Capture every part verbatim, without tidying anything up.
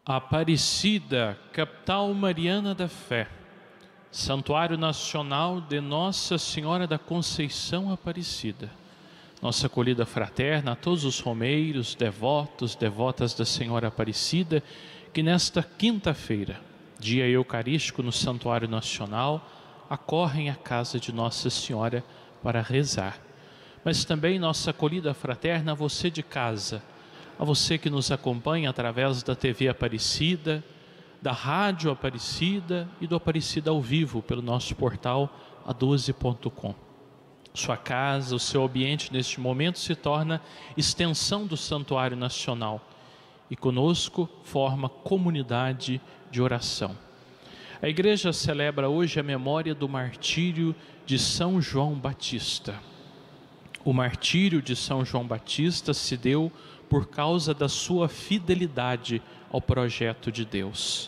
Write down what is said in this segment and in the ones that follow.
Aparecida, capital mariana da fé, Santuário Nacional de Nossa Senhora da Conceição Aparecida, nossa acolhida fraterna a todos os romeiros, devotos, devotas da Senhora Aparecida, que nesta quinta-feira, dia eucarístico no Santuário Nacional, acorrem à casa de Nossa Senhora para rezar. Mas também nossa acolhida fraterna a você de casa, a você que nos acompanha através da T V Aparecida, da Rádio Aparecida e do Aparecida ao vivo pelo nosso portal a doze ponto com. Sua casa, o seu ambiente neste momento se torna extensão do Santuário Nacional e conosco forma comunidade de oração. A igreja celebra hoje a memória do martírio de São João Batista. O martírio de São João Batista se deu por causa da sua fidelidade ao projeto de Deus.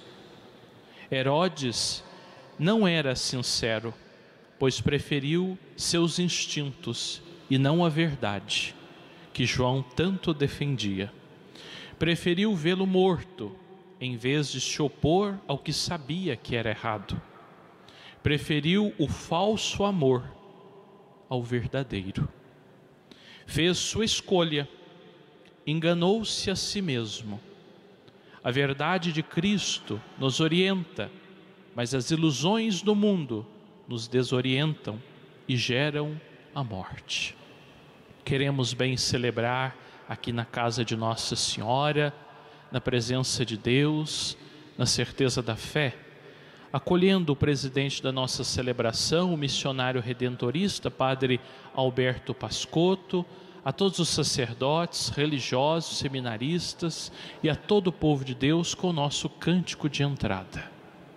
Herodes não era sincero, pois preferiu seus instintos e não a verdade, que João tanto defendia. Preferiu vê-lo morto, em vez de se opor ao que sabia que era errado. Preferiu o falso amor ao verdadeiro. Fez sua escolha, enganou-se a si mesmo. A verdade de Cristo nos orienta, mas as ilusões do mundo nos desorientam e geram a morte. Queremos bem celebrar aqui na casa de Nossa Senhora, na presença de Deus, na certeza da fé, acolhendo o presidente da nossa celebração, o missionário redentorista, Padre Alberto Pascotto, a todos os sacerdotes, religiosos, seminaristas e a todo o povo de Deus com o nosso cântico de entrada.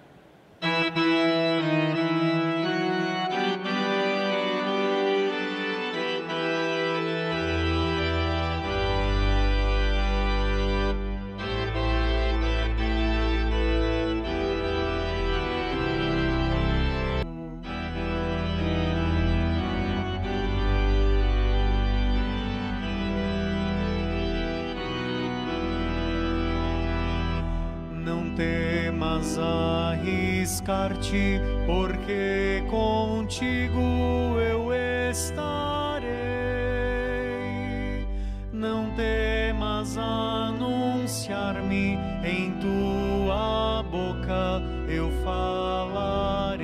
Temas arriscar-te, porque contigo eu estarei. Não temas anunciar-me, em tua boca eu falarei.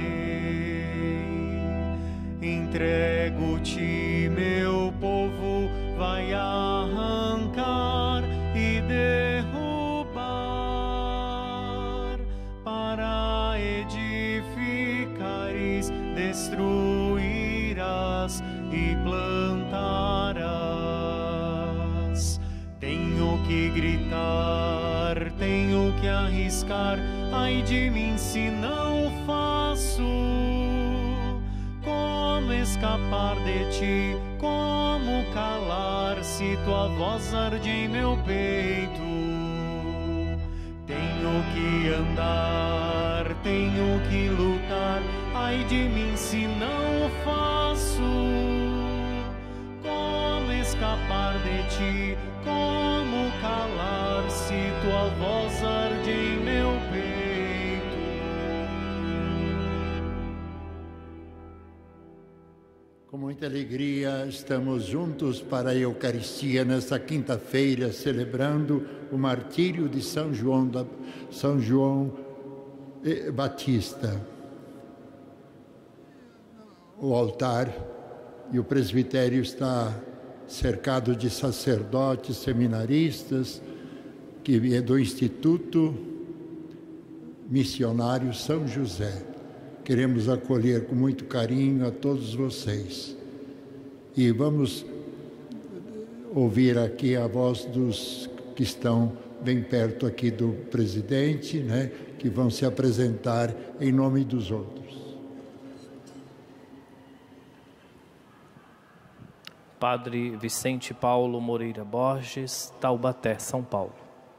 Entrego-te, meu povo, vai arrancar e derrubar, para edificares, destruirás e plantarás. Tenho que gritar, tenho que arriscar, ai de mim se não faço. Como escapar de ti, como calar, se tua voz arde em meu peito? Tenho que andar, tenho que lutar, ai de mim se não faço. Como escapar de ti, como calar, se tua voz arde em meu peito? Com muita alegria estamos juntos para a Eucaristia nesta quinta-feira, celebrando o martírio de São João, da, São João Batista. O altar e o presbitério está cercado de sacerdotes, seminaristas, que é do Instituto Missionário São José. Queremos acolher com muito carinho a todos vocês. E vamos ouvir aqui a voz dos que estão bem perto aqui do presidente, né, que vão se apresentar em nome dos outros. Padre Vicente Paulo Moreira Borges, Taubaté, São Paulo.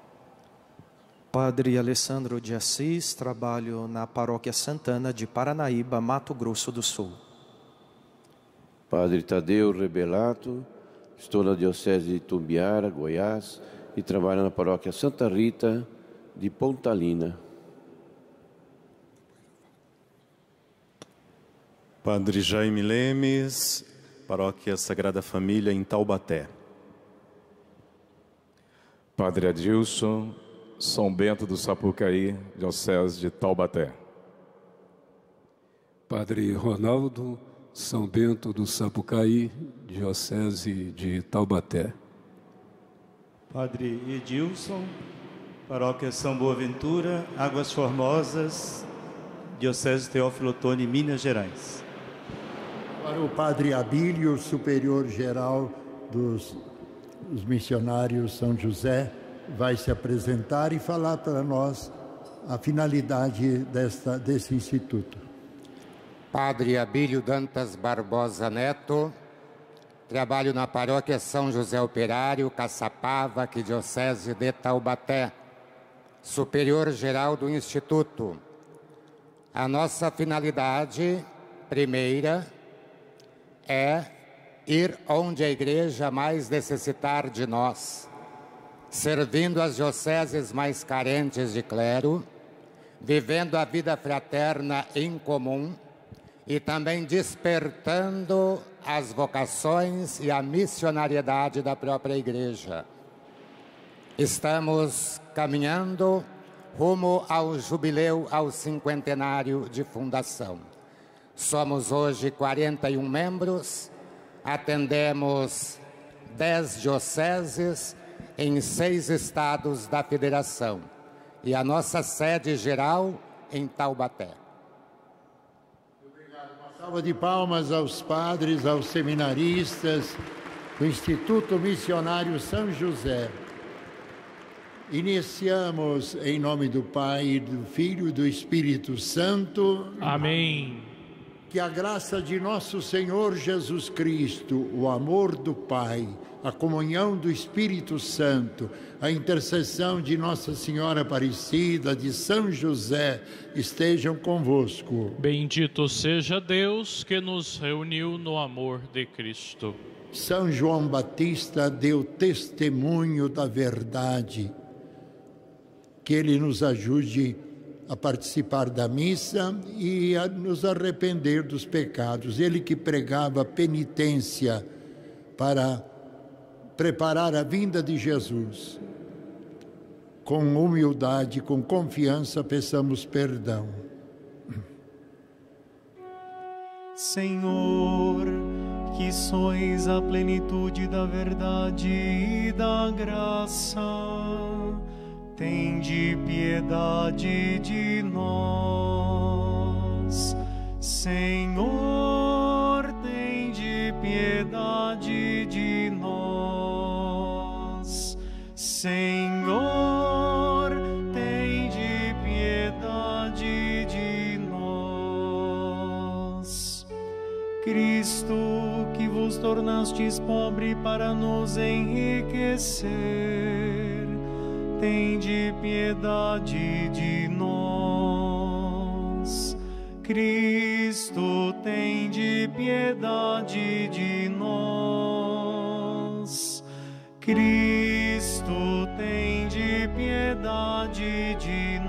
Padre Alessandro de Assis, trabalho na Paróquia Santana de Paranaíba, Mato Grosso do Sul. Padre Tadeu Rebelato, estou na Diocese de Tumbiara, Goiás, e trabalho na Paróquia Santa Rita, de Pontalina. Padre Jaime Lemes, Paróquia Sagrada Família em Taubaté. Padre Adilson, São Bento do Sapucaí, Diocese de Taubaté. Padre Ronaldo, São Bento do Sapucaí, Diocese de Taubaté. Padre Edilson, Paróquia São Boaventura, Águas Formosas, Diocese Teófilo Otoni, Minas Gerais. Para o Padre Abílio, Superior Geral dos, dos Missionários São José, vai se apresentar e falar para nós a finalidade desta, desse instituto. Padre Abílio Dantas Barbosa Neto, trabalho na Paróquia São José Operário, Caçapava, aqui Diocese de Taubaté, Superior Geral do Instituto. A nossa finalidade primeira é ir onde a Igreja mais necessitar de nós, servindo as dioceses mais carentes de clero, vivendo a vida fraterna em comum e também despertando as vocações e a missionariedade da própria Igreja. Estamos caminhando rumo ao jubileu, ao cinquentenário de fundação. Somos hoje quarenta e um membros, atendemos dez dioceses em seis estados da federação e a nossa sede geral em Taubaté. Obrigado. Uma salva de palmas aos padres, aos seminaristas do Instituto Missionário São José. Iniciamos em nome do Pai, do Filho e do Espírito Santo. Amém. Que a graça de nosso Senhor Jesus Cristo, o amor do Pai, a comunhão do Espírito Santo, a intercessão de Nossa Senhora Aparecida, de São José, estejam convosco. Bendito seja Deus que nos reuniu no amor de Cristo. São João Batista deu testemunho da verdade. Que ele nos ajude a participar da missa e a nos arrepender dos pecados. Ele que pregava penitência para preparar a vinda de Jesus. Com humildade, com confiança, peçamos perdão. Senhor, que sois a plenitude da verdade e da graça, tende piedade de nós. Senhor, tende piedade de nós. Senhor, tende piedade de nós. Cristo, que vos tornastes pobre para nos enriquecer, tende piedade de nós. Cristo, tende piedade de nós. Cristo, tende piedade de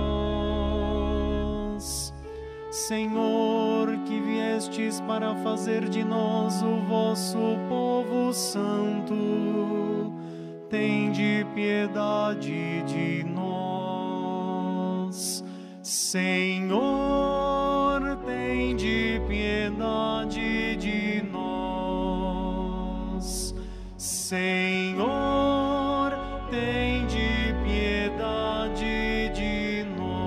nós. Senhor, que viestes para fazer de nós o vosso povo santo, tende piedade de nós. Senhor, tende piedade de nós. Senhor, tende piedade de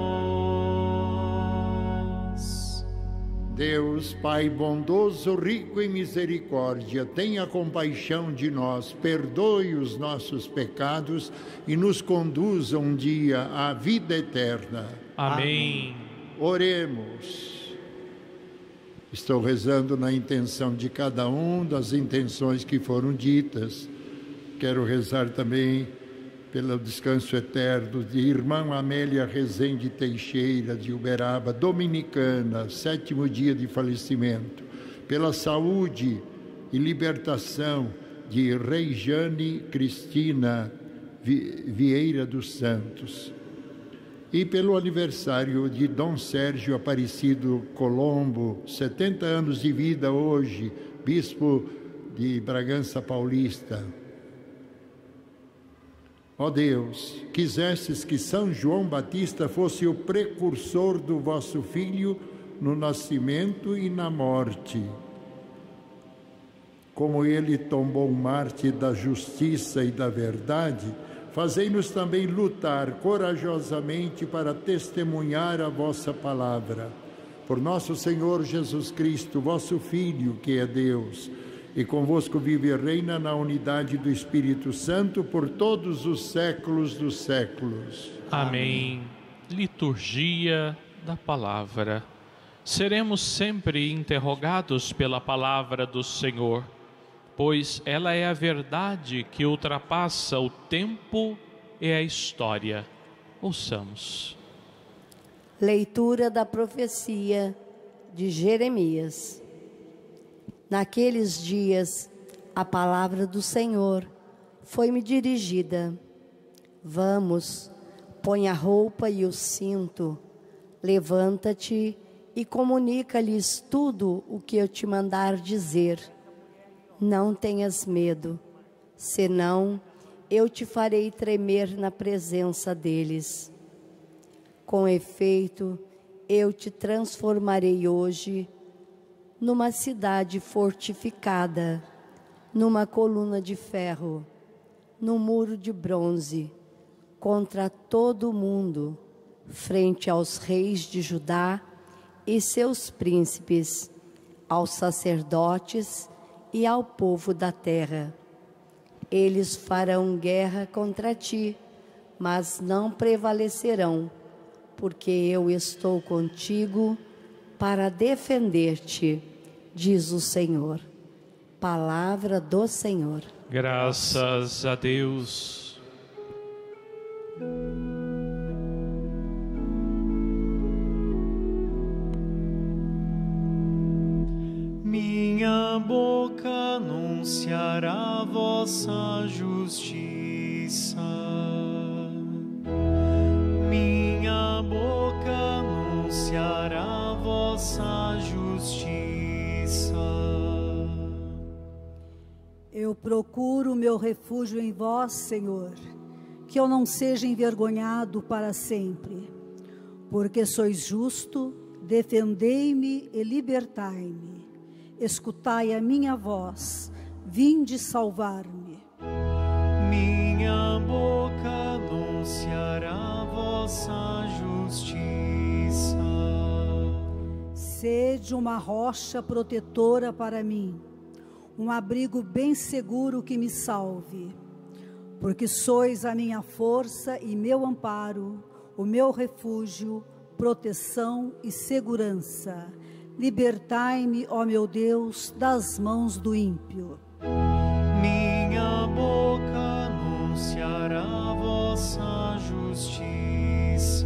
nós. Deus, Pai bondoso, rico em misericórdia, tenha compaixão de nós, perdoe os nossos pecados e nos conduza um dia à vida eterna. Amém. Oremos. Estou rezando na intenção de cada um, das intenções que foram ditas. Quero rezar também pelo descanso eterno de irmã Amélia Rezende Teixeira, de Uberaba, dominicana, sétimo dia de falecimento. Pela saúde e libertação de Reijane Cristina Vieira dos Santos. e pelo aniversário de Dom Sérgio Aparecido Colombo, setenta anos de vida hoje, bispo de Bragança Paulista. Ó Deus, quisestes que São João Batista fosse o precursor do vosso Filho no nascimento e na morte. Como ele tombou Marte da justiça e da verdade, fazei-nos também lutar corajosamente para testemunhar a vossa palavra. Por nosso Senhor Jesus Cristo, vosso Filho, que é Deus, e convosco vive e reina na unidade do Espírito Santo por todos os séculos dos séculos. Amém. Liturgia da Palavra. Seremos sempre interrogados pela Palavra do Senhor, pois ela é a verdade que ultrapassa o tempo e a história. Ouçamos. Leitura da profecia de Jeremias. Naqueles dias, a palavra do Senhor foi-me dirigida. Vamos, põe a roupa e o cinto, levanta-te e comunica-lhes tudo o que eu te mandar dizer. Não tenhas medo, senão eu te farei tremer na presença deles. Com efeito, eu te transformarei hoje numa cidade fortificada, numa coluna de ferro, num muro de bronze, contra todo o mundo, frente aos reis de Judá e seus príncipes, aos sacerdotes e ao povo da terra. Eles farão guerra contra ti, mas não prevalecerão, porque eu estou contigo para defender-te, diz o Senhor. Palavra do Senhor. Graças a Deus. Minha boca anunciará vossa justiça. Minha boca anunciará vossa justiça. Eu procuro meu refúgio em vós, Senhor, que eu não seja envergonhado para sempre. Porque sois justo, defendei-me e libertai-me. Escutai a minha voz, vinde salvar-me. Minha boca anunciará vossa justiça. Sede uma rocha protetora para mim, um abrigo bem seguro que me salve. Porque sois a minha força e meu amparo, o meu refúgio, proteção e segurança. Libertai-me, ó meu Deus, das mãos do ímpio. Minha boca anunciará vossa justiça.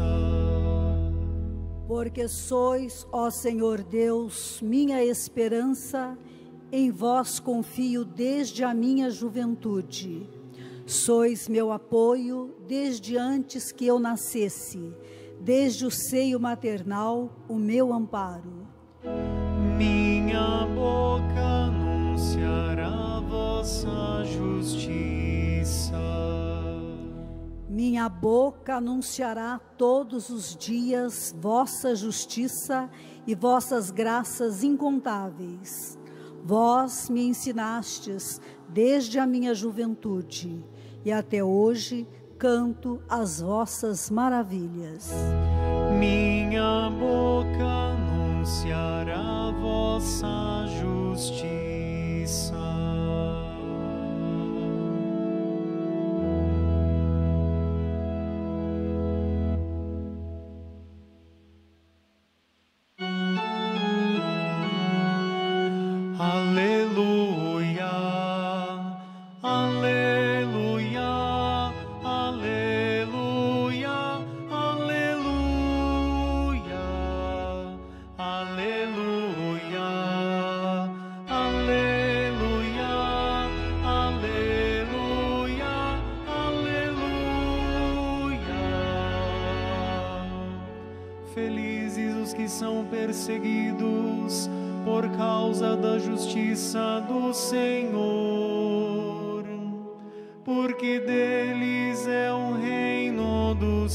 Porque sois, ó Senhor Deus, minha esperança, em vós confio desde a minha juventude. Sois meu apoio desde antes que eu nascesse, desde o seio maternal, o meu amparo. Minha boca anunciará vossa justiça. Minha boca anunciará todos os dias vossa justiça e vossas graças incontáveis. Vós me ensinastes desde a minha juventude, e até hoje canto as vossas maravilhas. Minha boca anunciará vossa justiça. Aleluia, aleluia, aleluia, aleluia, aleluia, aleluia, Felizes os que são perseguidos por causa da justiça do Senhor, porque deles é o reino dos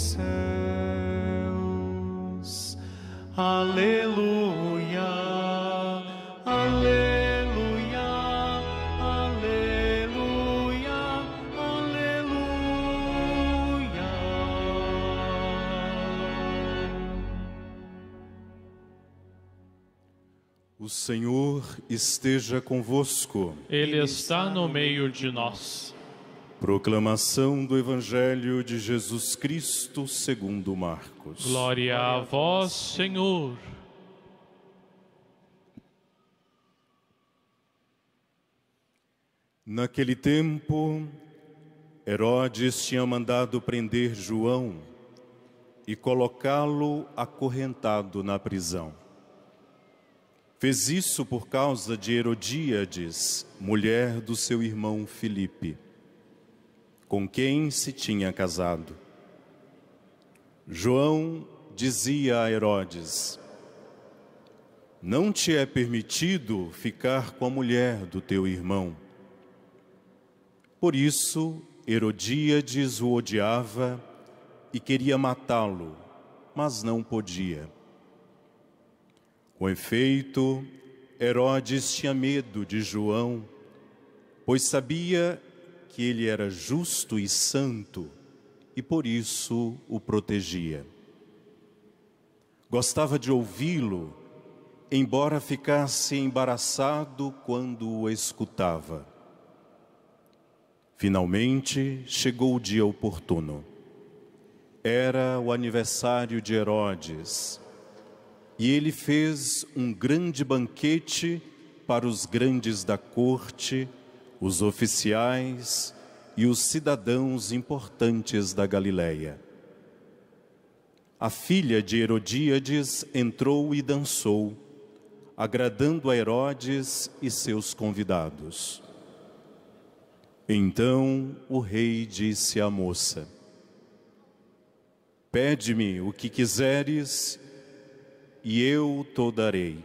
céus. Aleluia, aleluia. O Senhor esteja convosco. Ele está no meio de nós. Proclamação do Evangelho de Jesus Cristo segundo Marcos. Glória a vós, Senhor. Naquele tempo, Herodes tinha mandado prender João e colocá-lo acorrentado na prisão. Fez isso por causa de Herodíades, mulher do seu irmão Filipe, com quem se tinha casado. João dizia a Herodes: não te é permitido ficar com a mulher do teu irmão. Por isso, Herodíades o odiava e queria matá-lo, mas não podia. Com efeito, Herodes tinha medo de João, pois sabia que ele era justo e santo e por isso o protegia. Gostava de ouvi-lo, embora ficasse embaraçado quando o escutava. Finalmente chegou o dia oportuno. Era o aniversário de Herodes. E ele fez um grande banquete para os grandes da corte, os oficiais e os cidadãos importantes da Galileia. A filha de Herodíades entrou e dançou, agradando a Herodes e seus convidados. Então o rei disse à moça: pede-me o que quiseres e eu te darei.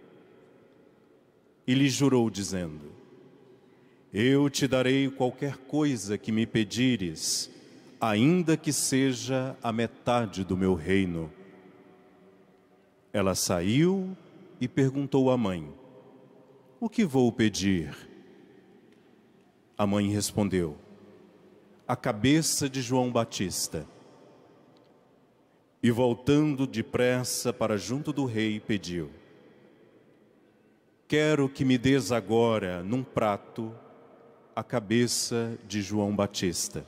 E lhe jurou, dizendo: eu te darei qualquer coisa que me pedires, ainda que seja a metade do meu reino. Ela saiu e perguntou à mãe: o que vou pedir? A mãe respondeu: a cabeça de João Batista. E voltando depressa para junto do rei, pediu: quero que me des agora, num prato, a cabeça de João Batista.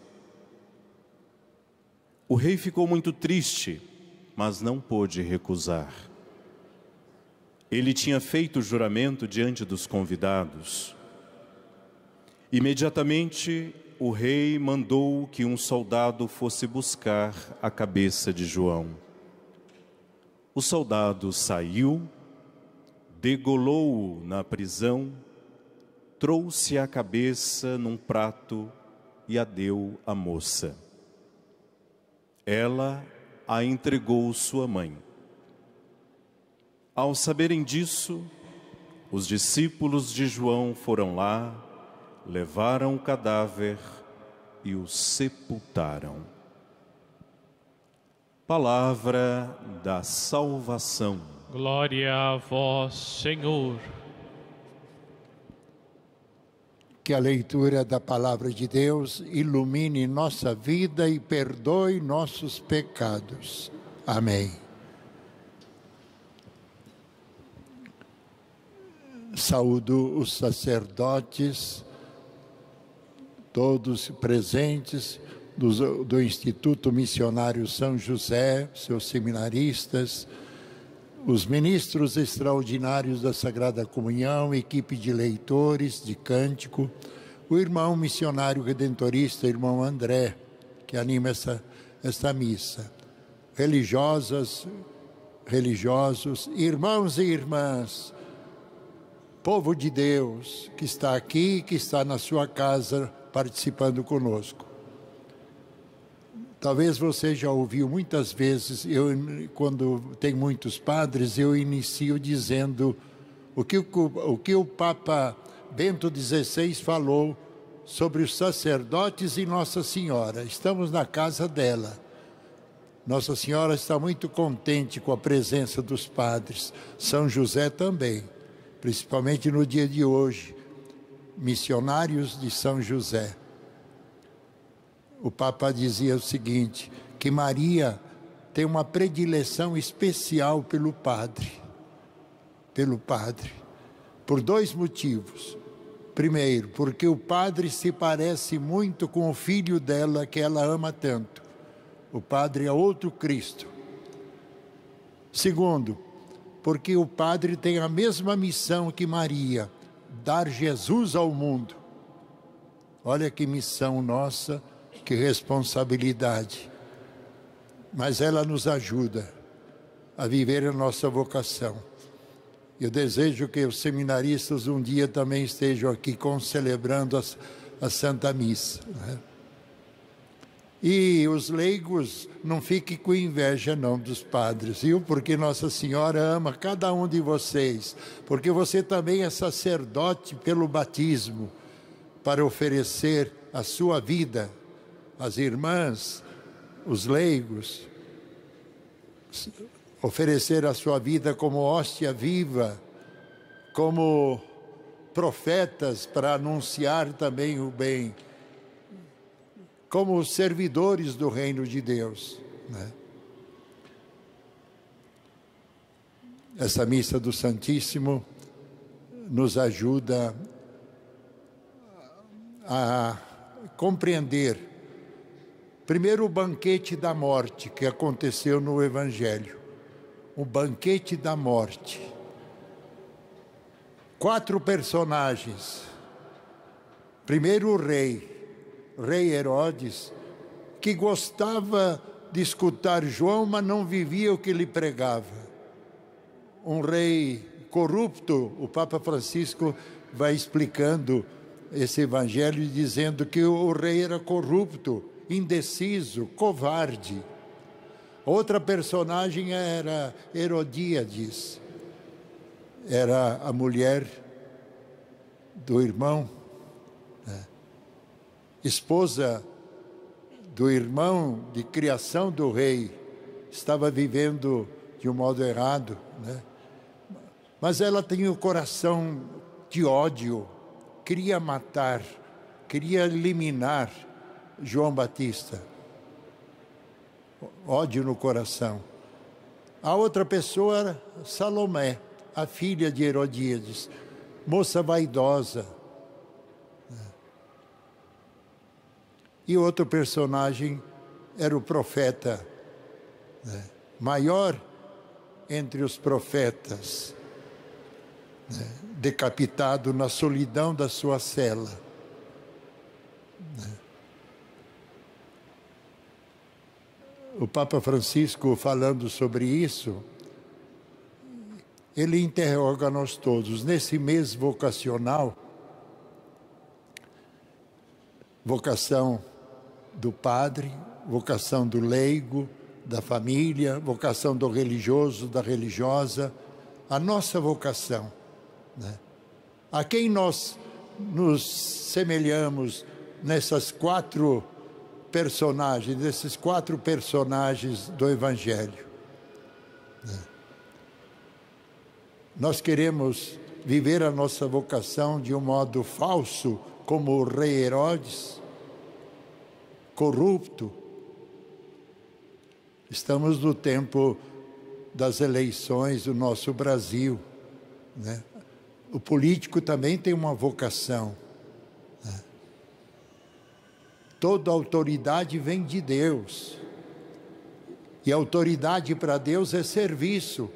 O rei ficou muito triste, mas não pôde recusar. Ele tinha feito o juramento diante dos convidados. Imediatamente, o rei mandou que um soldado fosse buscar a cabeça de João. O soldado saiu, degolou-o na prisão, trouxe a cabeça num prato e a deu à moça. Ela a entregou sua mãe. Ao saberem disso, os discípulos de João foram lá, levaram o cadáver e o sepultaram. Palavra da salvação. Glória a vós, Senhor. Que a leitura da palavra de Deus ilumine nossa vida e perdoe nossos pecados. Amém. Saúdo os sacerdotes, todos presentes do, do Instituto Missionário São José, seus seminaristas, os ministros extraordinários da Sagrada Comunhão, equipe de leitores de cântico, o irmão missionário redentorista, irmão André, que anima essa, esta missa, religiosas, religiosos, irmãos e irmãs, povo de Deus que está aqui, que está na sua casa participando conosco. Talvez você já ouviu muitas vezes, eu, quando tem muitos padres, eu inicio dizendo o que o, o que o Papa Bento dezesseis falou sobre os sacerdotes e Nossa Senhora. Estamos na casa dela. Nossa Senhora está muito contente com a presença dos padres. São José também, principalmente no dia de hoje. Missionários de São José. O Papa dizia o seguinte, que Maria tem uma predileção especial pelo padre. Pelo padre. Por dois motivos. Primeiro, porque o padre se parece muito com o filho dela, que ela ama tanto. O padre é outro Cristo. Segundo, porque o padre tem a mesma missão que Maria, dar Jesus ao mundo. Olha que missão nossa, que responsabilidade. Mas ela nos ajuda a viver a nossa vocação. Eu desejo que os seminaristas um dia também estejam aqui celebrando a, a Santa Missa, né? E os leigos não fiquem com inveja não dos padres, viu? Porque Nossa Senhora ama cada um de vocês, porque você também é sacerdote pelo batismo, para oferecer a sua vida, as irmãs, os leigos, oferecer a sua vida como hóstia viva, como profetas para anunciar também o bem, como servidores do reino de Deus, né? Essa missa do Santíssimo nos ajuda a compreender, primeiro, o banquete da morte que aconteceu no Evangelho. O banquete da morte. Quatro personagens. Primeiro, o rei. Rei Herodes, que gostava de escutar João, mas não vivia o que ele pregava. Um rei corrupto, o Papa Francisco vai explicando esse evangelho, dizendo que o rei era corrupto, indeciso, covarde. Outra personagem era Herodíades, era a mulher do irmão, né? Esposa do irmão de criação do rei, estava vivendo de um modo errado, né? Mas ela tinha o coração de ódio, queria matar, queria eliminar João Batista. Ódio no coração. A outra pessoa era Salomé, a filha de Herodíades, moça vaidosa. E outro personagem era o profeta, né? Maior entre os profetas, né? Decapitado na solidão da sua cela, né? O Papa Francisco, falando sobre isso, ele interroga nós todos, nesse mês vocacional, vocação do padre, vocação do leigo, da família, vocação do religioso, da religiosa, a nossa vocação, né? A quem nós nos semelhamos nessas quatro personagens, nesses quatro personagens do Evangelho, né? Nós queremos viver a nossa vocação de um modo falso, como o rei Herodes, corrupto. Estamos no tempo das eleições do nosso Brasil, né? O político também tem uma vocação, né? Toda autoridade vem de Deus. E a autoridade para Deus é serviço.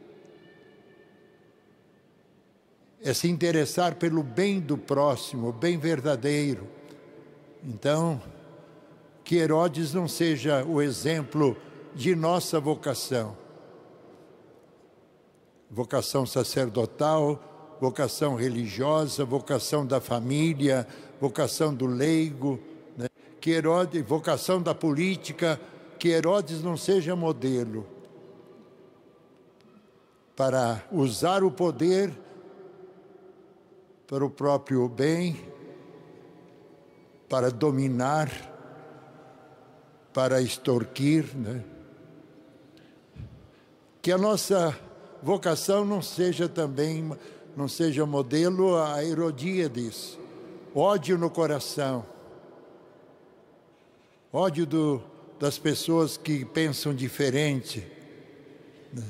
É se interessar pelo bem do próximo, o bem verdadeiro. Então, que Herodes não seja o exemplo de nossa vocação. Vocação sacerdotal, vocação religiosa, vocação da família, vocação do leigo, né? que Herodes, vocação da política, que Herodes não seja modelo para usar o poder para o próprio bem, para dominar, para extorquir, né? Que a nossa vocação não seja também, não seja modelo a Herodíades, ódio no coração, ódio do, das pessoas que pensam diferente, né?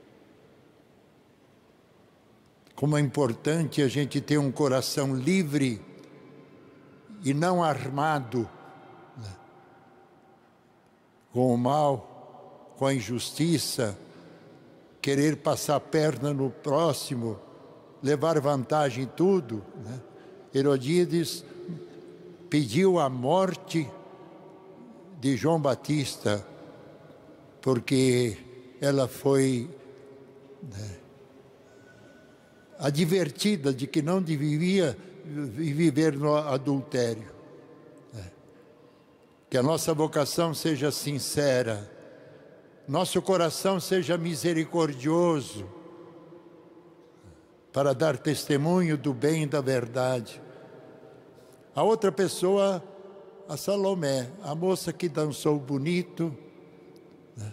Como é importante a gente ter um coração livre e não armado, né, com o mal, com a injustiça, querer passar a perna no próximo, levar vantagem em tudo, né? Herodíades pediu a morte de João Batista, porque ela foi, né, advertida de que não devia viver no adultério. Que a nossa vocação seja sincera, nosso coração seja misericordioso, para dar testemunho do bem e da verdade. A outra pessoa, a Salomé, a moça que dançou bonito, né,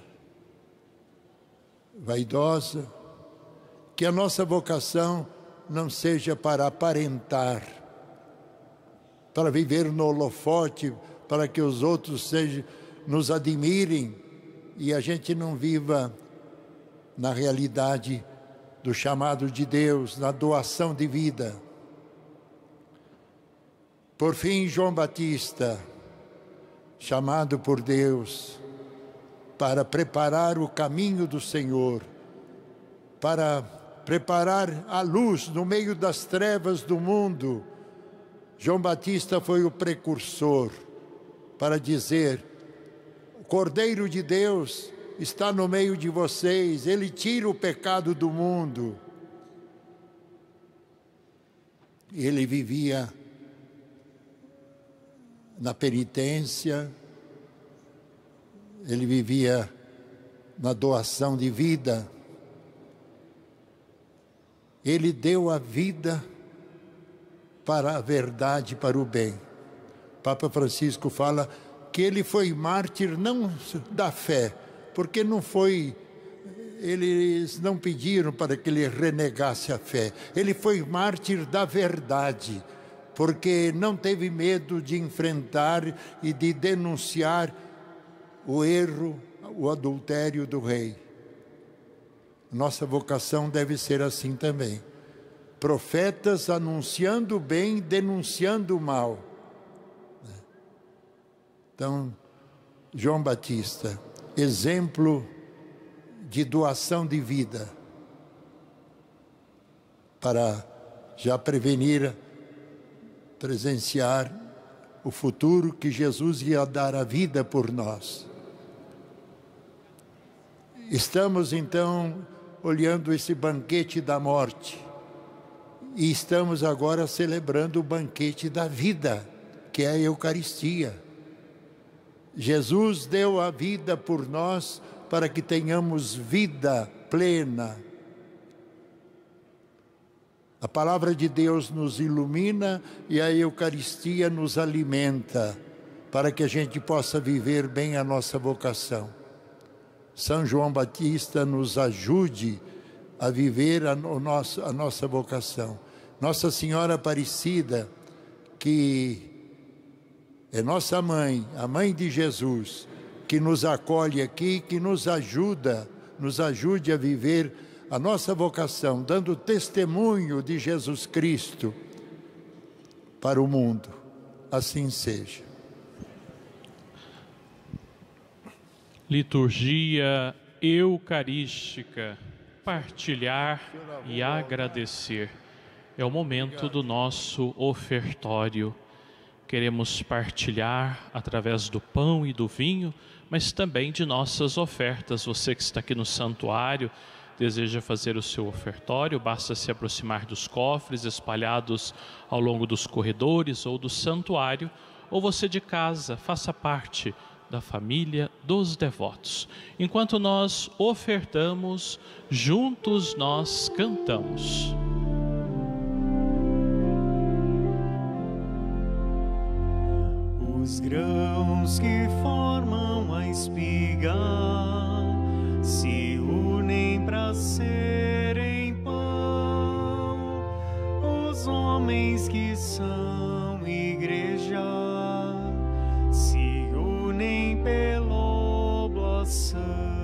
vaidosa, que a nossa vocação não seja para aparentar, para viver no holofote, para que os outros sejam, nos admirem e a gente não viva na realidade do chamado de Deus, na doação de vida. Por fim, João Batista, chamado por Deus para preparar o caminho do Senhor, para preparar a luz no meio das trevas do mundo. João Batista foi o precursor para dizer: o Cordeiro de Deus está no meio de vocês, ele tira o pecado do mundo. Ele vivia na penitência, ele vivia na doação de vida. Ele deu a vida para a verdade, para o bem. Papa Francisco fala que ele foi mártir não da fé, porque não foi, eles não pediram para que ele renegasse a fé. Ele foi mártir da verdade, porque não teve medo de enfrentar e de denunciar o erro, o adultério do rei. Nossa vocação deve ser assim também. Profetas anunciando o bem, denunciando o mal. Então, João Batista, exemplo de doação de vida, para já prevenir, presenciar o futuro que Jesus ia dar a vida por nós. Estamos então olhando esse banquete da morte e estamos agora celebrando o banquete da vida, que é a Eucaristia. Jesus deu a vida por nós para que tenhamos vida plena. A palavra de Deus nos ilumina e a Eucaristia nos alimenta para que a gente possa viver bem a nossa vocação. São João Batista nos ajude a viver a, o nosso, a nossa vocação. Nossa Senhora Aparecida, que é nossa mãe, a mãe de Jesus, que nos acolhe aqui, que nos ajuda, nos ajude a viver a nossa vocação, dando testemunho de Jesus Cristo para o mundo. Assim seja. Liturgia eucarística, partilhar e agradecer. É o momento do nosso ofertório. Queremos partilhar através do pão e do vinho, mas também de nossas ofertas. Você que está aqui no santuário, deseja fazer o seu ofertório, basta se aproximar dos cofres espalhados ao longo dos corredores ou do santuário, ou você de casa, faça parte da família dos devotos. Enquanto nós ofertamos, juntos nós cantamos. Os grãos que formam a espiga se unem para serem pão. Os homens que são igreja se unem pela oblação.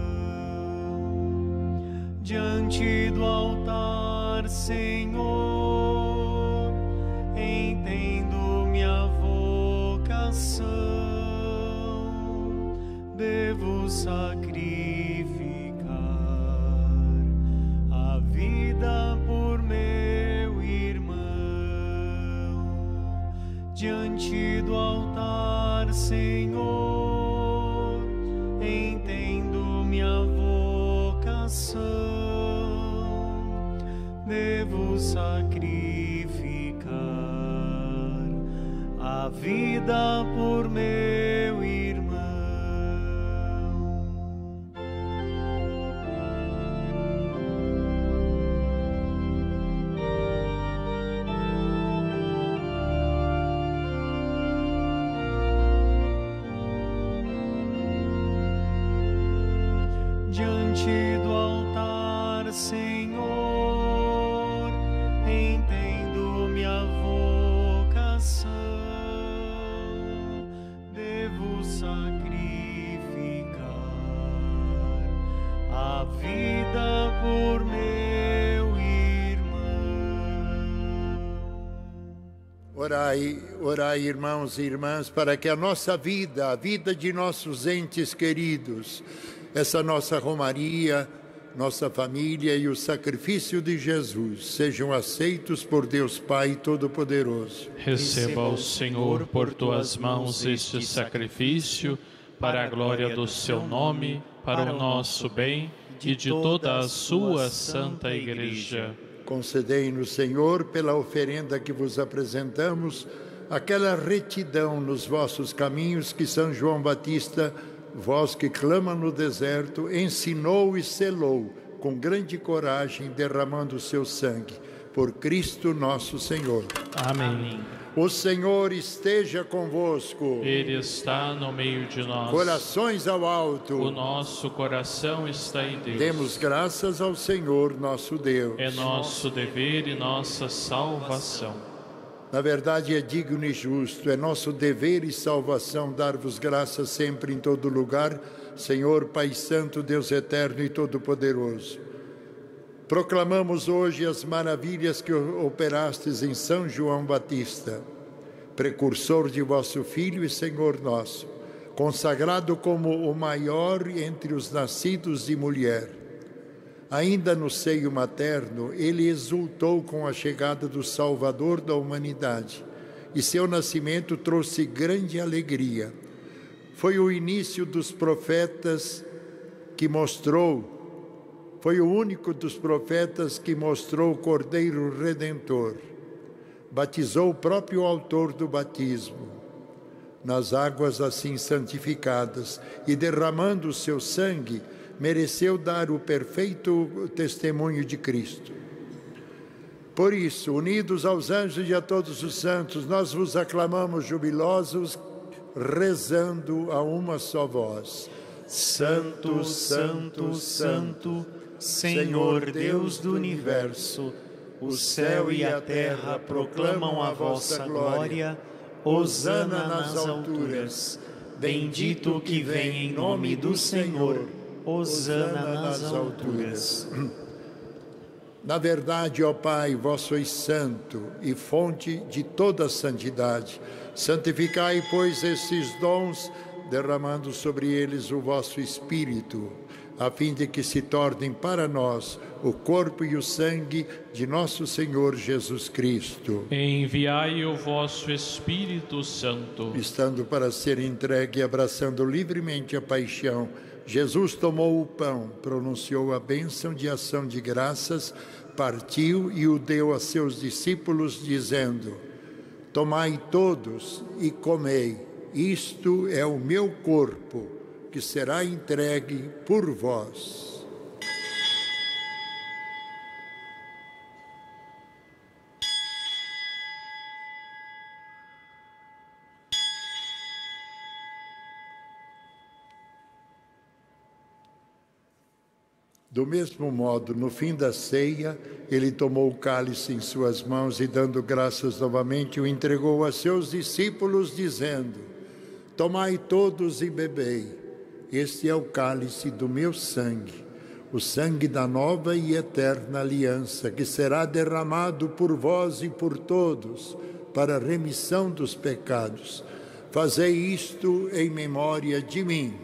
Diante do altar, Senhor, entendo minha vocação, devo sacrificar a vida por meu irmão. Diante do altar, Senhor, entendo minha vocação, devo sacrificar a vida por meu irmão. Diante do altar, Senhor, entendo minha vocação, devo sacrificar a vida por meu irmão. Orai, orai, irmãos e irmãs, para que a nossa vida, a vida de nossos entes queridos, essa nossa romaria, nossa família e o sacrifício de Jesus sejam aceitos por Deus Pai Todo-Poderoso. Receba o Senhor por tuas mãos este sacrifício, para a glória do seu nome, para o nosso bem e de toda a sua santa Igreja. Concedei-nos, Senhor, pela oferenda que vos apresentamos, aquela retidão nos vossos caminhos que São João Batista, vós que clama no deserto, ensinou e selou com grande coragem, derramando o seu sangue. Por Cristo nosso Senhor. Amém. O Senhor esteja convosco. Ele está no meio de nós. Corações ao alto. O nosso coração está em Deus. Demos graças ao Senhor nosso Deus. É nosso dever e nossa salvação. Na verdade, é digno e justo, é nosso dever e salvação dar-vos graças sempre em todo lugar, Senhor, Pai Santo, Deus Eterno e Todo-Poderoso. Proclamamos hoje as maravilhas que operastes em São João Batista, precursor de vosso Filho e Senhor nosso, consagrado como o maior entre os nascidos de mulher. Ainda no seio materno, ele exultou com a chegada do Salvador da humanidade, e seu nascimento trouxe grande alegria. Foi o início dos profetas que mostrou, foi o único dos profetas que mostrou o Cordeiro Redentor. Batizou o próprio autor do batismo, nas águas assim santificadas, e derramando o seu sangue, mereceu dar o perfeito testemunho de Cristo. Por isso, unidos aos anjos e a todos os santos, nós vos aclamamos jubilosos, rezando a uma só voz. Santo, Santo, Santo, Senhor Deus do Universo, o céu e a terra proclamam a vossa glória. Hosana nas alturas. Bendito que vem em nome do Senhor. Hosana nas alturas. Na verdade, ó Pai, vós sois santo e fonte de toda a santidade. Santificai, pois, esses dons, derramando sobre eles o vosso Espírito, a fim de que se tornem para nós o corpo e o sangue de nosso Senhor Jesus Cristo. Enviai o vosso Espírito Santo. Estando para ser entregue e abraçando livremente a paixão, Jesus tomou o pão, pronunciou a bênção de ação de graças, partiu e o deu a seus discípulos, dizendo: Tomai todos e comei, isto é o meu corpo, que será entregue por vós. Do mesmo modo, no fim da ceia, ele tomou o cálice em suas mãos e, dando graças novamente, o entregou a seus discípulos, dizendo: tomai todos e bebei. Este é o cálice do meu sangue, o sangue da nova e eterna aliança, que será derramado por vós e por todos, para a remissão dos pecados. Fazei isto em memória de mim.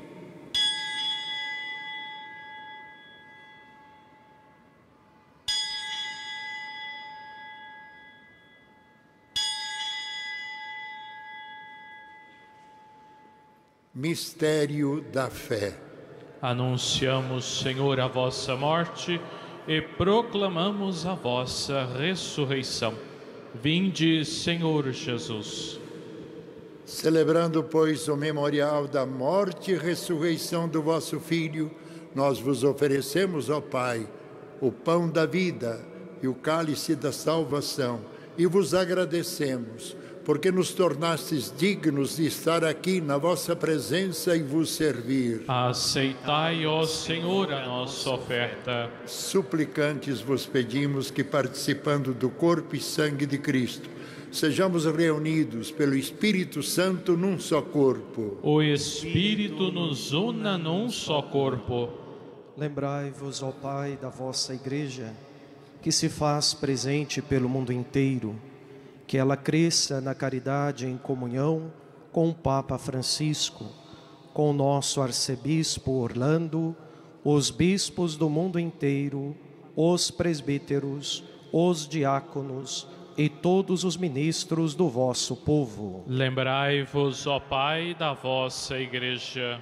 Mistério da fé. Anunciamos, Senhor, a vossa morte e proclamamos a vossa ressurreição. Vinde, Senhor Jesus. Celebrando, pois, o memorial da morte e ressurreição do vosso Filho, nós vos oferecemos, ó Pai, o pão da vida e o cálice da salvação, e vos agradecemos, porque nos tornastes dignos de estar aqui na vossa presença e vos servir. Aceitai, ó Senhor, a nossa oferta. Suplicantes vos pedimos que, participando do corpo e sangue de Cristo, sejamos reunidos pelo Espírito Santo num só corpo. O Espírito nos una num só corpo. Lembrai-vos, ó Pai, da vossa Igreja, que se faz presente pelo mundo inteiro, que ela cresça na caridade em comunhão com o Papa Francisco, com o nosso arcebispo Orlando, os bispos do mundo inteiro, os presbíteros, os diáconos e todos os ministros do vosso povo. Lembrai-vos, ó Pai, da vossa Igreja.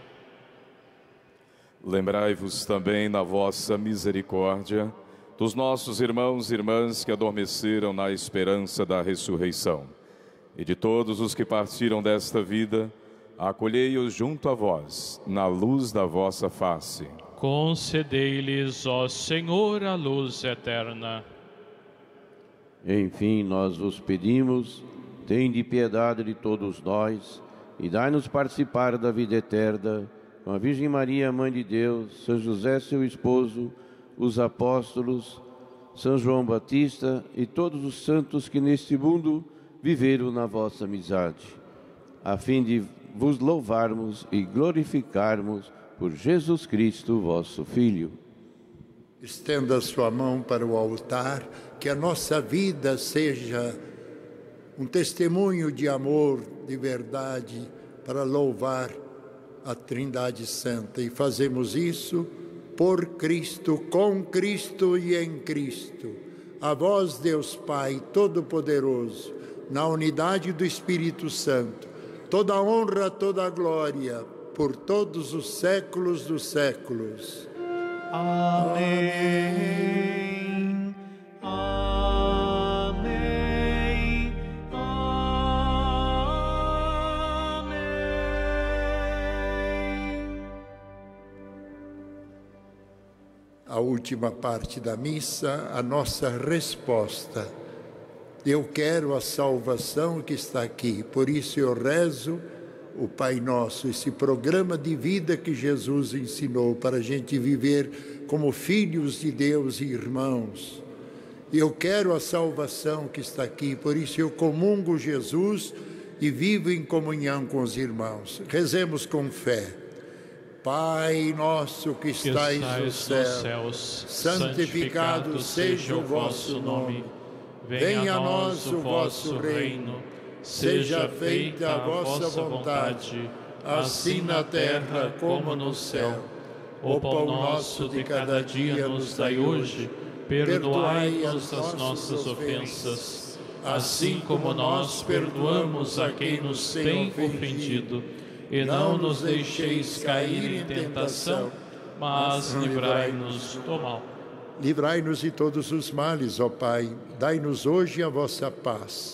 Lembrai-vos também na vossa misericórdia dos nossos irmãos e irmãs que adormeceram na esperança da ressurreição, e de todos os que partiram desta vida, acolhei-os junto a vós, na luz da vossa face. Concedei-lhes, ó Senhor, a luz eterna. Enfim, nós vos pedimos, tende piedade de todos nós, e dai-nos participar da vida eterna, com a Virgem Maria, Mãe de Deus, São José, seu esposo, os apóstolos, São João Batista e todos os santos que neste mundo viveram na vossa amizade, a fim de vos louvarmos e glorificarmos por Jesus Cristo, vosso Filho. Estenda a sua mão para o altar, que a nossa vida seja um testemunho de amor, de verdade, para louvar a Trindade Santa. E fazemos isso por Cristo, com Cristo e em Cristo. A vós, Deus Pai Todo-Poderoso, na unidade do Espírito Santo, toda a honra, toda a glória, por todos os séculos dos séculos. Amém. Amém. Amém. A última parte da missa, a nossa resposta. Eu quero a salvação que está aqui, por isso eu rezo o Pai Nosso, esse programa de vida que Jesus ensinou para a gente viver como filhos de Deus e irmãos. Eu quero a salvação que está aqui, por isso eu comungo Jesus e vivo em comunhão com os irmãos. Rezemos com fé. Pai nosso que estais, que estais nos céus, céus, santificado seja o vosso nome. Venha a nós o vosso reino. Seja feita a vossa vontade, assim na terra como no céu. O pão nosso de cada dia nos dai hoje. Perdoai-nos as nossas ofensas, assim como nós perdoamos a quem nos tem ofendido. E não nos deixeis cair em tentação, mas livrai-nos do mal. Livrai-nos de todos os males, ó Pai. Dai-nos hoje a vossa paz.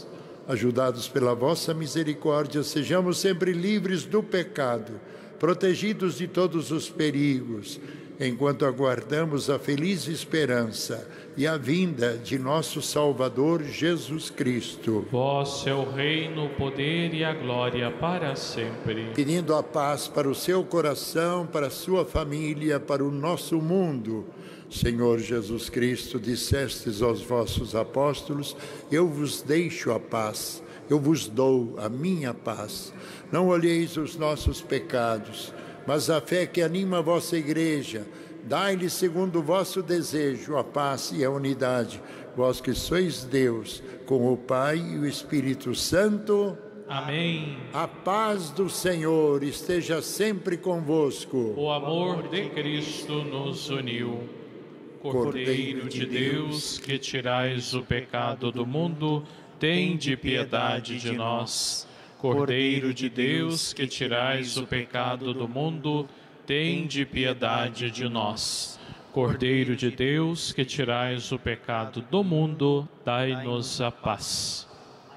ajudados pela vossa misericórdia, sejamos sempre livres do pecado, protegidos de todos os perigos, enquanto aguardamos a feliz esperança e a vinda de nosso Salvador Jesus Cristo. Vosso é o reino, o poder e a glória para sempre. Pedindo a paz para o seu coração, para a sua família, para o nosso mundo, Senhor Jesus Cristo, dissestes aos vossos apóstolos: eu vos deixo a paz, eu vos dou a minha paz. Não olheis os nossos pecados, mas a fé que anima a vossa igreja. Dai-lhe, segundo o vosso desejo, a paz e a unidade, vós que sois Deus, com o Pai e o Espírito Santo. Amém. A paz do Senhor esteja sempre convosco. O amor de Cristo nos uniu. Cordeiro de Deus, que tirais o pecado do mundo, tende piedade de nós. Cordeiro de Deus, que tirais o pecado do mundo, tende piedade de nós. Cordeiro de Deus, que tirais o pecado do mundo, dai-nos a paz.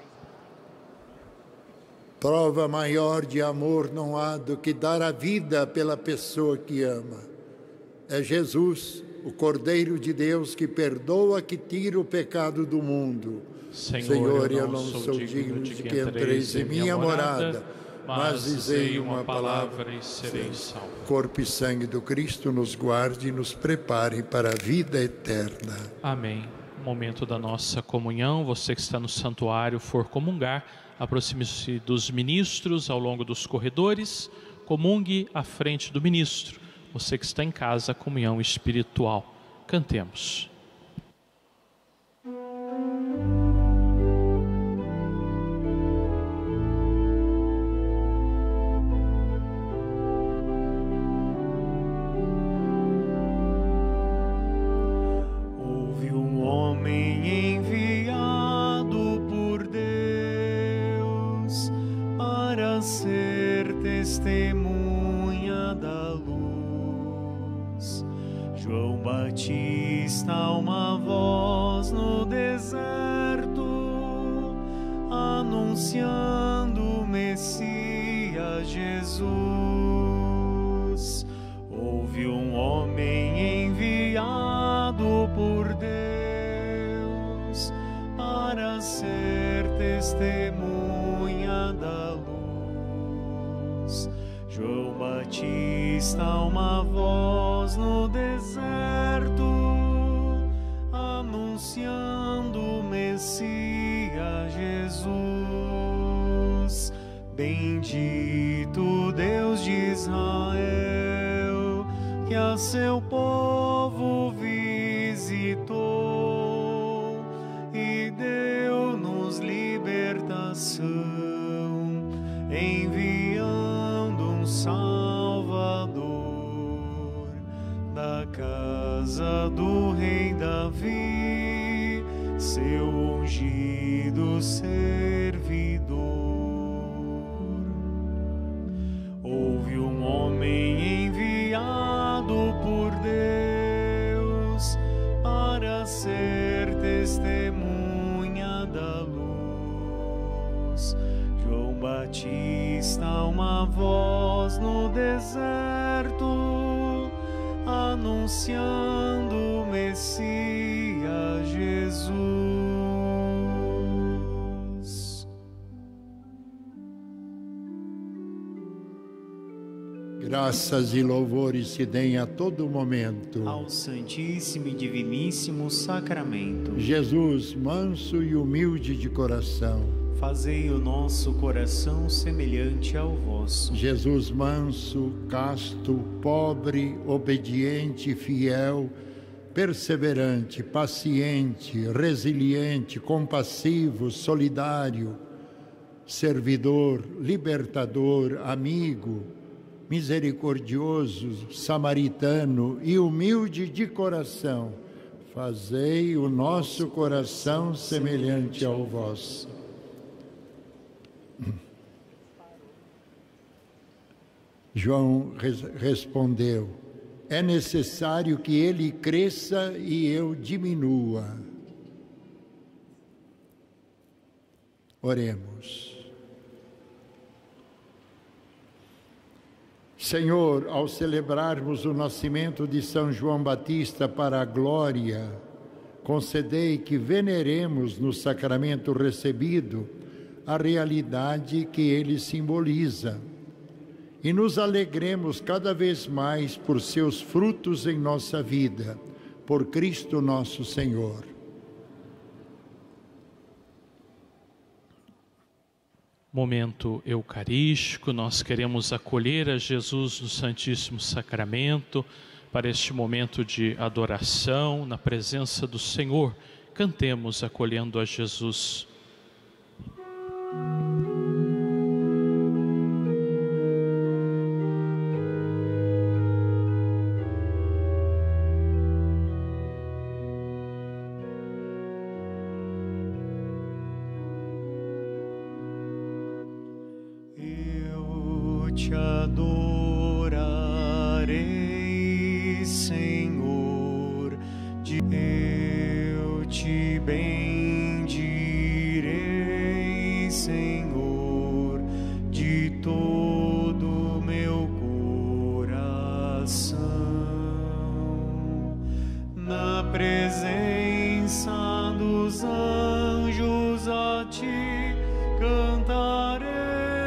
Prova maior de amor não há do que dar a vida pela pessoa que ama. É Jesus, o Cordeiro de Deus, que perdoa, que tira o pecado do mundo. Senhor, Senhor, eu não sou digno de que entreis em minha morada, mas dizei uma palavra e serei salvo. Corpo e sangue do Cristo nos guarde e nos prepare para a vida eterna. Amém. Momento da nossa comunhão. Você que está no santuário, for comungar, aproxime-se dos ministros ao longo dos corredores, comungue à frente do ministro. Você que está em casa, comunhão espiritual. Cantemos. Testemunha da luz, João Batista, uma voz no deserto, anunciando o Messias Jesus. Houve um homem enviado por Deus para ser testemunha da luz. João Batista, uma voz no deserto, anunciando o Messias Jesus. Bendito Deus de Israel, que a seu povo visitou e deu-nos libertação, enviando um Salvador da casa do rei Davi, seu ungido servidor. Houve um homem enviado por Deus para ser testemunha da luz. João Batista, uma voz no deserto, anunciando o Messias Jesus. Graças e louvores se deem a todo momento ao Santíssimo e Diviníssimo Sacramento. Jesus, manso e humilde de coração, fazei o nosso coração semelhante ao vosso. Jesus, manso, casto, pobre, obediente, fiel, perseverante, paciente, resiliente, compassivo, solidário, servidor, libertador, amigo, misericordioso, samaritano e humilde de coração, fazei o nosso coração semelhante ao vosso. João res respondeu: é necessário que ele cresça e eu diminua. Oremos. Senhor, ao celebrarmos o nascimento de São João Batista para a glória, concedei que veneremos no sacramento recebido a realidade que ele simboliza e nos alegremos cada vez mais por seus frutos em nossa vida, por Cristo nosso Senhor. Momento eucarístico, nós queremos acolher a Jesus no Santíssimo Sacramento para este momento de adoração na presença do Senhor. Cantemos acolhendo a Jesus. Te adorarei, Senhor, eu te bendirei, Senhor, de todo meu coração, na presença dos anjos a ti cantarei.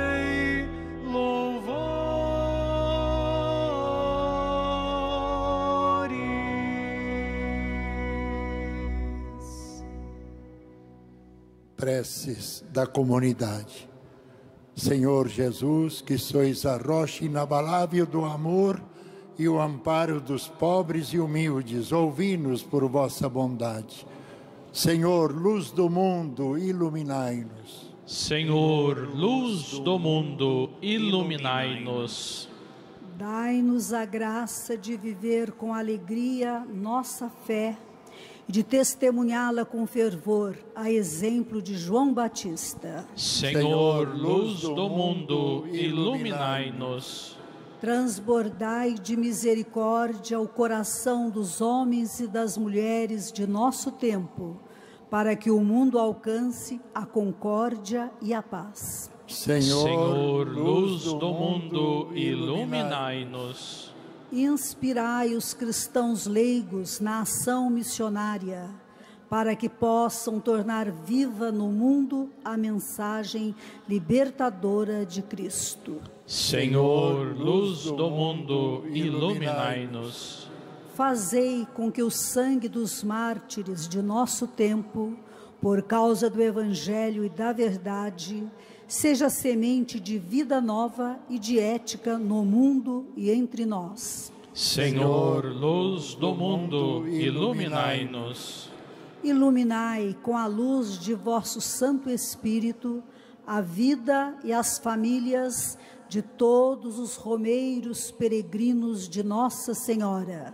Preces da comunidade. Senhor Jesus, que sois a rocha inabalável do amor e o amparo dos pobres e humildes, ouvi-nos por vossa bondade. Senhor, luz do mundo, iluminai-nos. Senhor, luz do mundo, iluminai-nos. Dai-nos a graça de viver com alegria nossa fé, de testemunhá-la com fervor, a exemplo de João Batista. Senhor, luz do mundo, iluminai-nos. Transbordai de misericórdia o coração dos homens e das mulheres de nosso tempo, para que o mundo alcance a concórdia e a paz. Senhor, Senhor, luz do mundo, iluminai-nos. Inspirai os cristãos leigos na ação missionária, para que possam tornar viva no mundo a mensagem libertadora de Cristo. Senhor, luz do mundo, iluminai-nos. Fazei com que o sangue dos mártires de nosso tempo, por causa do Evangelho e da verdade, seja semente de vida nova e de ética no mundo e entre nós. Senhor, luz do mundo, iluminai-nos. Iluminai com a luz de vosso Santo Espírito a vida e as famílias de todos os romeiros peregrinos de Nossa Senhora.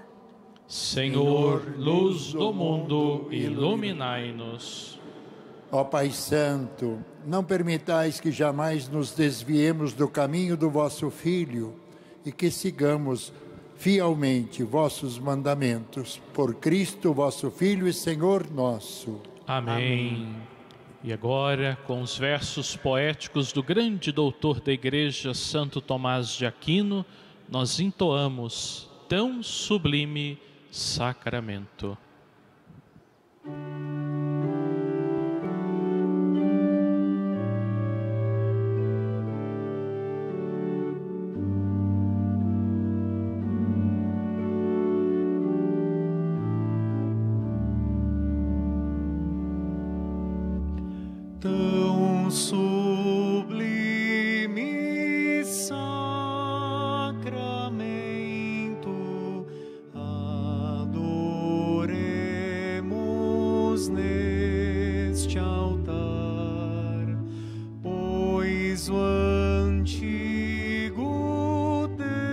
Senhor, luz do mundo, iluminai-nos. Ó Pai Santo, não permitais que jamais nos desviemos do caminho do vosso Filho e que sigamos fielmente vossos mandamentos. Por Cristo, vosso Filho e Senhor nosso. Amém. Amém. E agora, com os versos poéticos do grande doutor da Igreja, Santo Tomás de Aquino, nós entoamos tão sublime sacramento. Tão sublime sacramento, adoremos neste altar, pois o Antigo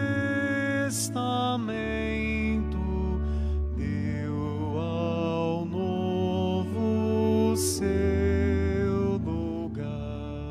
Testamento deu ao Novo seu lugar.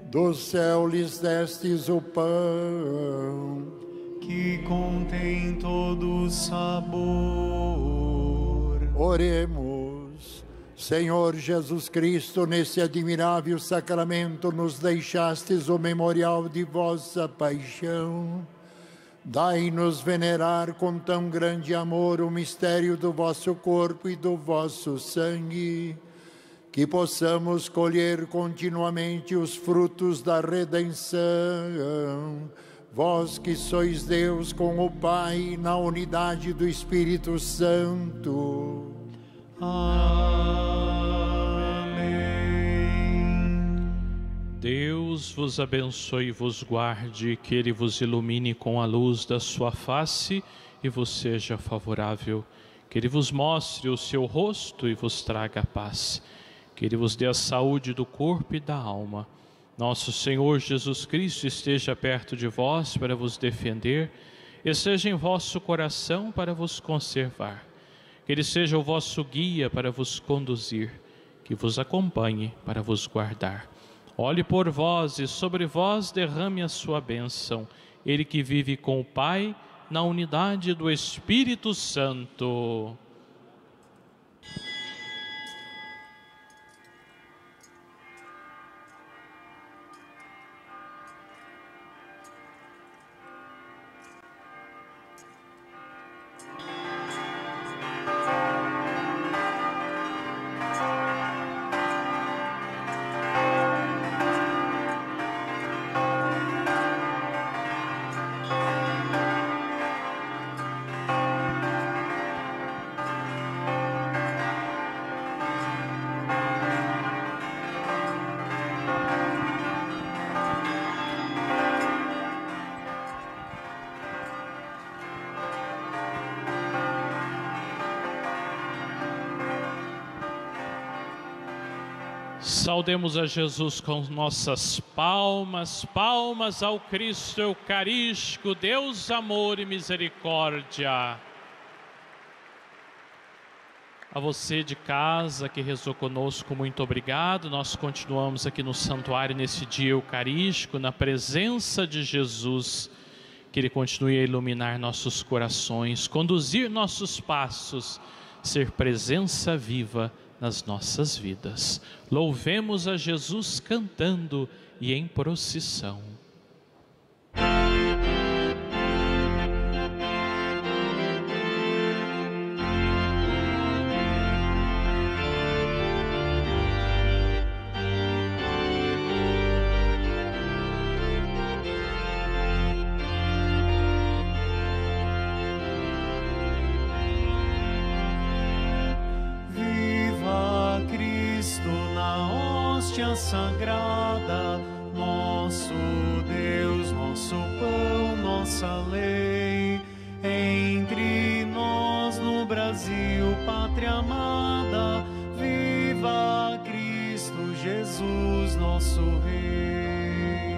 Do céu lhes destes o pão, que contém todo o sabor. Oremos. Senhor Jesus Cristo, nesse admirável sacramento nos deixastes o memorial de vossa paixão. Dai-nos venerar com tão grande amor o mistério do vosso corpo e do vosso sangue, que possamos colher continuamente os frutos da redenção. Vós que sois Deus com o Pai, na unidade do Espírito Santo. Amém. Deus vos abençoe e vos guarde, que Ele vos ilumine com a luz da sua face e vos seja favorável. Que Ele vos mostre o seu rosto e vos traga a paz. Que Ele vos dê a saúde do corpo e da alma. Nosso Senhor Jesus Cristo esteja perto de vós para vos defender, e seja em vosso coração para vos conservar. Que Ele seja o vosso guia para vos conduzir, que vos acompanhe para vos guardar. Olhe por vós e sobre vós derrame a sua bênção, Ele que vive com o Pai na unidade do Espírito Santo. Saudemos a Jesus com nossas palmas, palmas ao Cristo Eucarístico, Deus, amor e misericórdia. A você de casa que rezou conosco, muito obrigado. Nós continuamos aqui no santuário nesse dia eucarístico, na presença de Jesus. Que Ele continue a iluminar nossos corações, conduzir nossos passos, ser presença viva nas nossas vidas. Louvemos a Jesus cantando e em procissão. Sagrada, nosso Deus, nosso pão, nossa lei, entre nós no Brasil, pátria amada, viva Cristo Jesus, nosso Rei.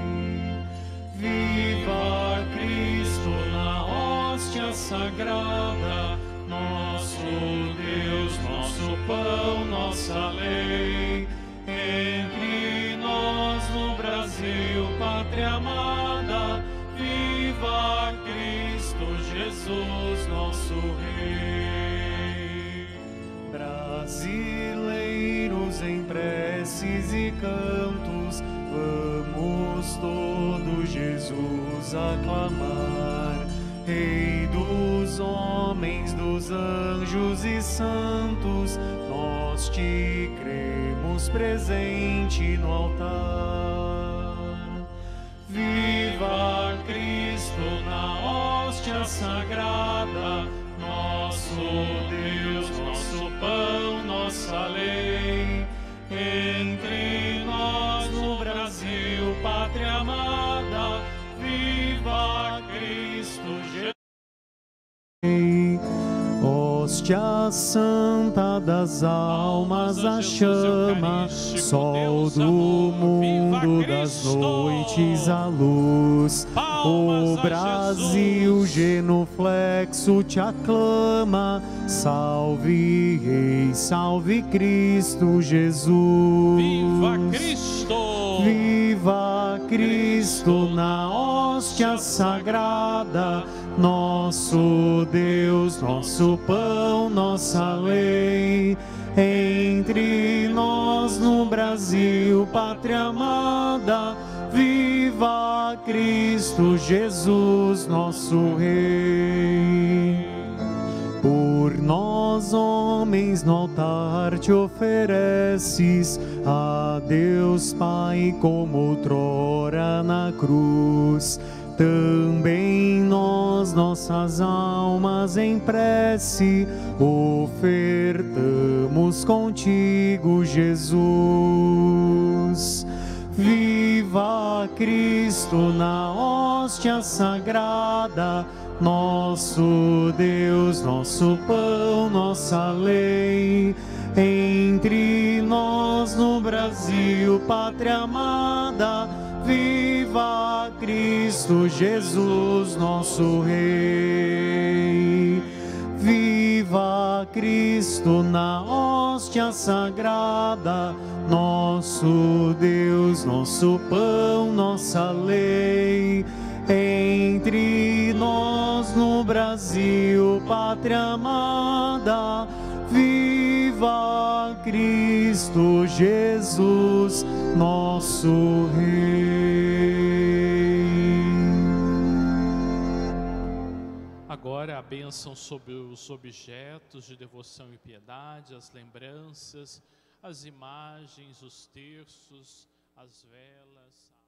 Viva Cristo na hóstia sagrada, nosso Deus, nosso pão, nossa lei, entre nós no Brasil, pátria amada, viva Cristo Jesus, nosso Rei. Brasileiros em preces e cantos, vamos todos Jesus aclamar. Rei dos homens, dos anjos e santos, nós te cremos presente no altar. Viva Cristo na hóstia sagrada, nosso Deus, nosso pão, nossa lei. Entre nós no Brasil, pátria amada, viva Cristo Jesus. Hóstia santa das almas, a chama, sol do mundo, das noites a luz. O Brasil genuflexo te aclama, salve Rei, salve Cristo Jesus. Viva Cristo! Viva Cristo na hóstia sagrada, nosso Deus, nosso pão, nossa lei. Entre nós no Brasil, pátria amada, viva Cristo Jesus, nosso Rei. Por nós, homens, no altar te ofereces a Deus Pai como outrora na cruz. Também nós, nossas almas em prece, ofertamos contigo, Jesus. Viva Cristo na hóstia sagrada, nosso Deus, nosso pão, nossa lei. Entre nós no Brasil, pátria amada, viva Cristo Jesus, nosso Rei. Viva Cristo na hóstia sagrada, nosso Deus, nosso pão, nossa lei. Entre nós no Brasil, pátria amada, viva Cristo Jesus, nosso Rei. Agora a bênção sobre os objetos de devoção e piedade, as lembranças, as imagens, os terços, as velas.